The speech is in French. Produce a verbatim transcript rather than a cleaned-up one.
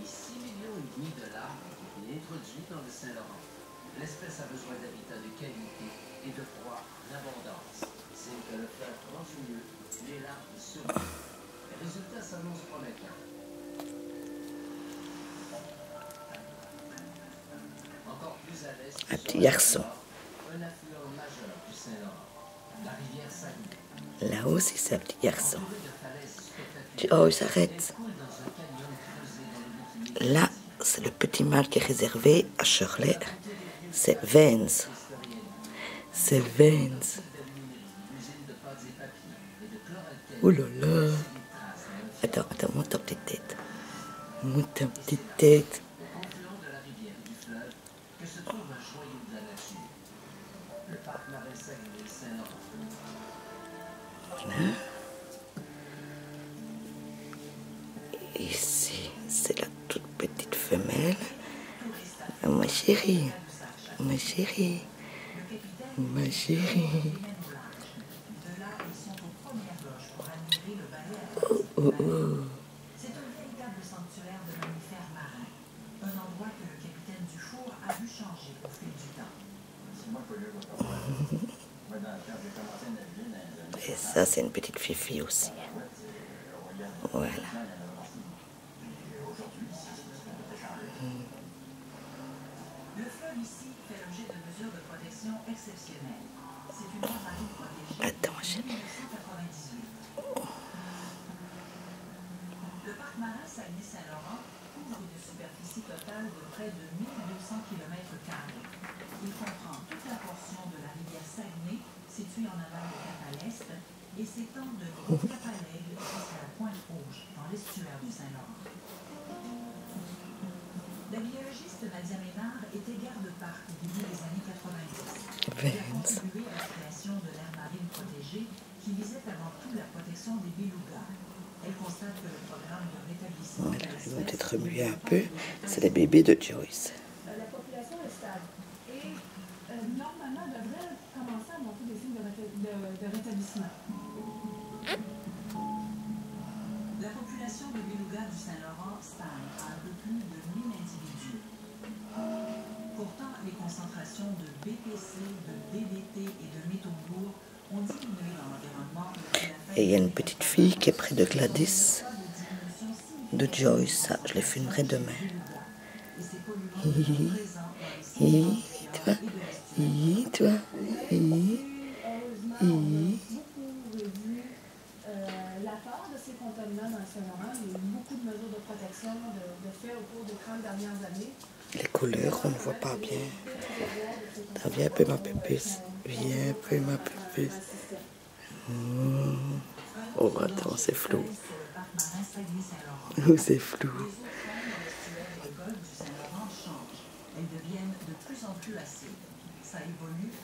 six millions et demi de larves ont été introduits dans le Saint-Laurent. L'espèce a besoin d'habitats de qualité et de proies en abondance. C'est que le fleuve mange mieux, les larves survivent. Les résultats s'annoncent prometteurs. Encore plus à l'est, Un petit garçon. un affluent majeur du Saint-Laurent, la rivière Saguenay. Là-haut, c'est ça, petit garçon. Oh, il s'arrête. Là, c'est le petit mâle qui est réservé à Shirley. C'est Vance. C'est Vance. Oh là là. Attends, attends, monte ta petite tête. Monte ta petite tête. Voilà. Ici, c'est la toute petite femelle. Oh, ma chérie, ma chérie, ma chérie. Oh, oh, oh. C'est un véritable sanctuaire de mammifères marins. Un endroit que le capitaine Dufour a vu changer au fil du temps. Et ça, c'est une petite fifi aussi. Voilà. Le fleuve ici fait l'objet de mesures de protection exceptionnelles. C'est une aire marine protégée Attends, depuis mille neuf cent quatre-vingt-dix-huit. Le parc marin Saguenay-Saint-Laurent couvre une superficie totale de près de mille deux cents kilomètres carrés. Il comprend toute la portion de la rivière Saguenay, située en aval de Cap à l'est, et s'étend de Cap à l'Aigle jusqu'à la Pointe-Rouge, dans l'estuaire du Saint-Laurent. La biologiste Nadia Ménard était garde-parc au début des années quatre-vingt-dix. Elle a contribué à la création de l'aire marine protégée qui visait avant tout la protection des belugas. Elle constate que le programme de rétablissement Voilà, de ils vont l'espèce peut-être remuer un peu. C'est les bébés de Joyce. La population est stable et euh, normalement devrait commencer à montrer des signes de, de, de rétablissement. La population de belugas du Saint-Laurent stagne à un peu plus de mille individus. Pourtant, les concentrations de B P C, de D D T et de métaux lourds ont diminué dans l'environnement. Et il y a une petite fille qui est près de Gladys, de Joyce. Ça, je les filmerai demain. Hi, hi, toi, hi, toi, hi, hi. L'apport de ces contenants dans le Saint-Laurent, il y a eu beaucoup de mesures de protection de, de fait au cours des trente dernières années. Les couleurs, on ne voit pas bien. Ah, viens un peu ma pépisse. Viens un peu ma pépisse. Mmh. Oh, attends, c'est flou. Oh, c'est flou. Elles deviennent de plus en plus acides. Ça évolue